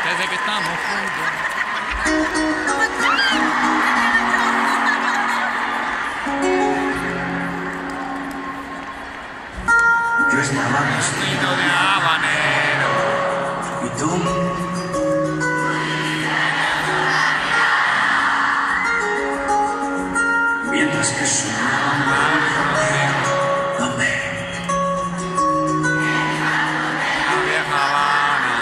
desde que estamos juntos. Yo estaba vestido de habanero y tú mientras que sonaba ¿dónde? La vieja Habana.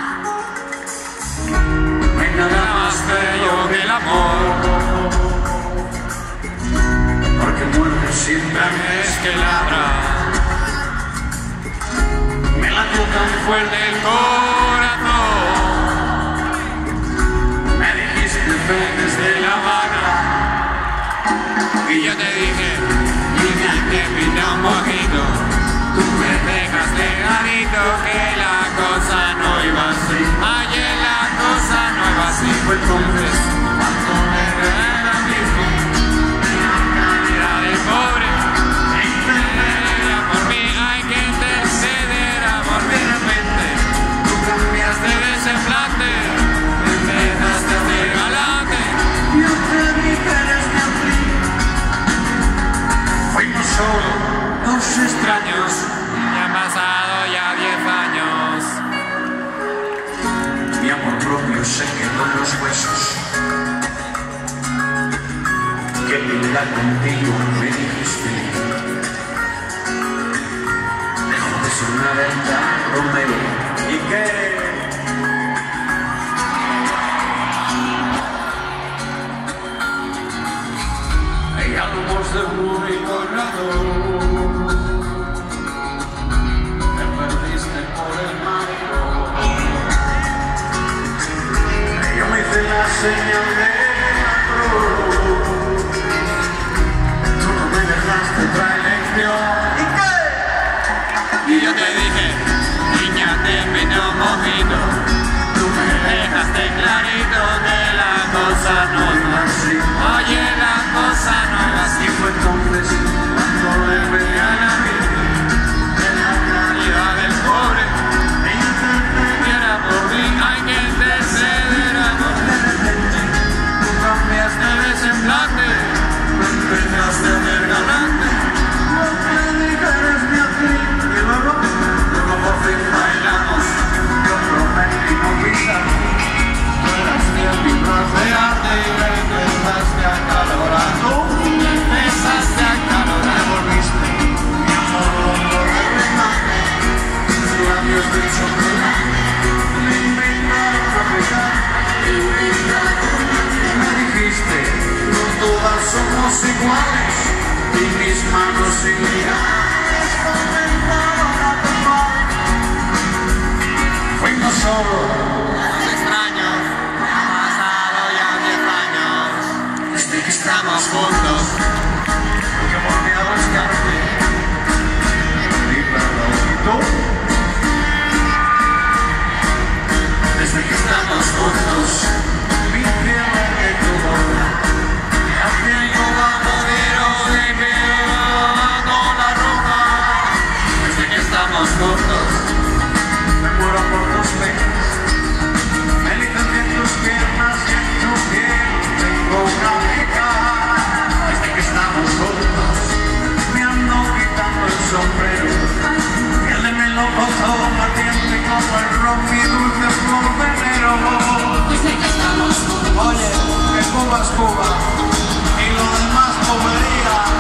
No hay nada más bello que el amor, porque muerde siempre Es que ladra, me latió tan fuerte el corazón. me dijiste ven desde La Habana Y yo te dije, niña, te invité a un mojito. Tú me dejaste clarito que la cosa no iba así. Ayer la cosa no iba así. fue entonces Cuando me era mismo, la calidad de pobre. Era por mí, hay que interceder. Amor, de repente, tú cambiaste te desemplaste. Me empezaste a ser galante. yo te dije eres mi abril fuimos solo dos extraños Ya han pasado ya 10 años. mi amor propio se quedó en los huesos que linda contigo me dijiste dejó de sonar el tan Romeo y que ella lo por seguro y por razón me perdiste por el malecón yo me hice la señal de la cruz tú no me dejaste otra elección ¿y qué? Y yo te dije, niña, te invité a un mojito. Tú me dejaste clarito que la cosa no iba así. Oye, la cosa no iba así. y fue entonces cuando le pegué a la vida De la calidad del pobre, e intenté que era por mí, hay que interceder. Amor, de repente tú cambiaste te desemplaste, me empezaste a ver galante. no te dije eres mi abril y luego por fin bailamos yo prometí no pisar tú eras mi libros de arte y me empezaste a calorar tú Me empezaste a me calorar. volviste mi amor loco remate tus labios de chocolate me invitaron a pecar me dijiste no todas somos iguales y mis manos sin mirar comenzaron a tomar fuimos solos Los extraños, han pasado ya 10 años. desde que Estamos estamos juntos. yo volví a buscarte y perdón y tú desde que estamos juntos mi cielo de tu boca hacia yo bandolero de pelo con la ropa desde que estamos juntos me muero por tus penas me licencié en tus piernas y en tu piel tengo una beca desde que estamos juntos me ando quitando el sombrero piel de melocotón ardiente como el ron y dulce flor de enero Desde que estamos juntos. oye que Cuba es Cuba y lo demás bobería